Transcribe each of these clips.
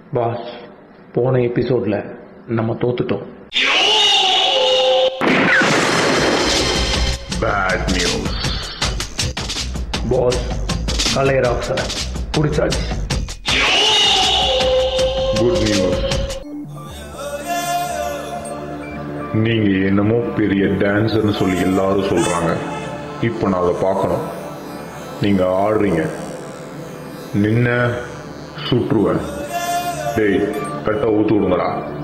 Pass, போன எபிசோட்ல நம்ம தோத்துட்டோம். பேட் நியூஸ் பாஸ், kalai&Rockson பிடிச்சாச்சு. குட் நியூஸ், நீங்க என்னமோ பெரிய டான்ஸர்னு சொல்லி எல்லாரும் சொல்றாங்க. இப்போ நான் அதை பார்க்கணும். நீங்க ஆடுறீங்க, நின்ன சுற்றுவேன். டேய், கட்ட ஊத்து விடுங்கடா.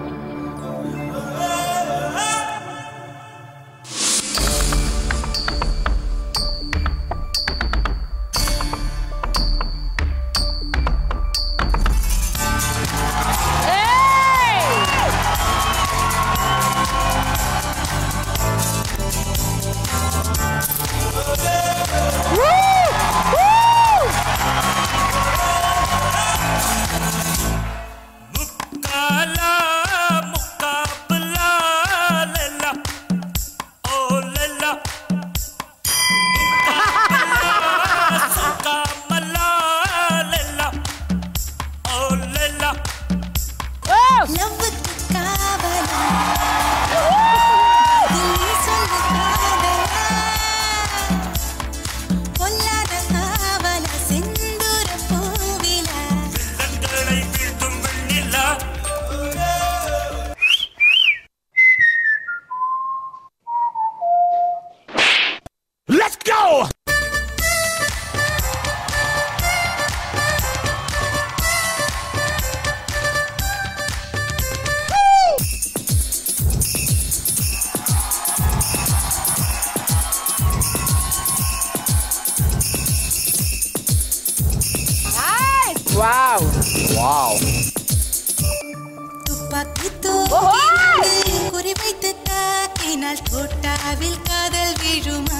Wow! Wow! துப்பாக்கித்தோ குறிவைத்து தாக்கினால் தோட்டாவில் காதல் விழுமா?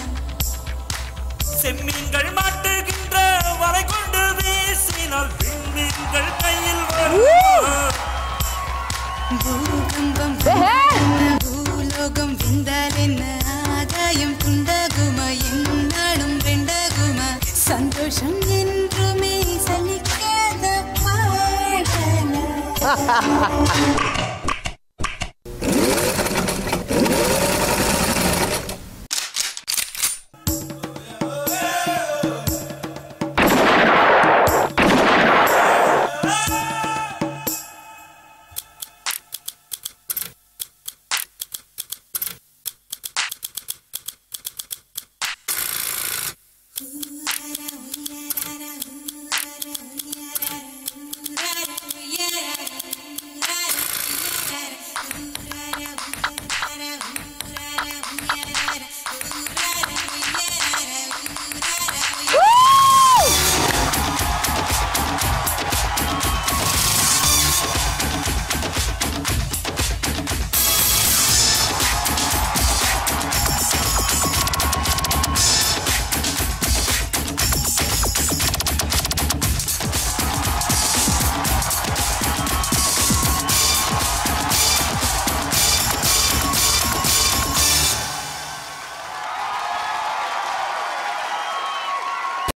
செம்மீன்கள் மாட்டுகின்ற வலை கொண்டு வீசினால் விண்மீன்கள் கையில் பூகம்பம் பூலோகம் விந்தால் என்ன ஆதாயம் துண்டகுமா? என்னாலும் ரெண்டகுமா? சந்தோஷம் என்றுமே சலிக்காத பாடல.